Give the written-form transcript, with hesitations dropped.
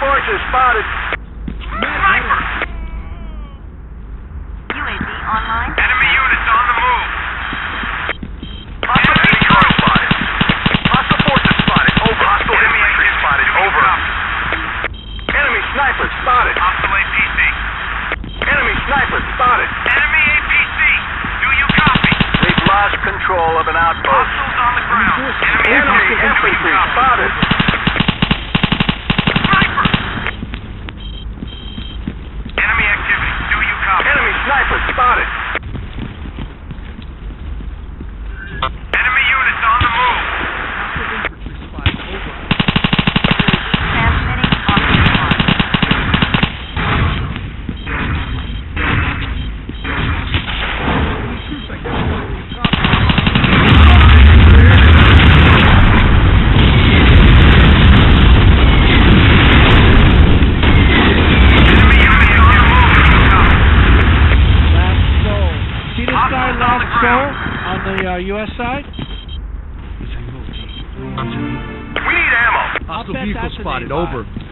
forces spotted. Sniper! UAV online. Enemy units on the move. Hostile enemy car spotted. Hostile forces spotted. Over. Hostile Enemy infantry activity. spotted. Do you Over. copy? Enemy sniper spotted. Hostile APC. Enemy sniper spotted. Enemy APC. Do you copy? We've lost control of an outpost. Hostiles on the ground. Enemy infantry spotted. Sniper! Enemy activity. Do you copy? Enemy sniper spotted. Enemy units on the move. Transmitting Oscar 1. Enemy units on the move. Do you copy? Last soul. See this guy, Hostiles on the last soul, ground. on the U.S. side? We need ammo. Hostile vehicle spotted. Over.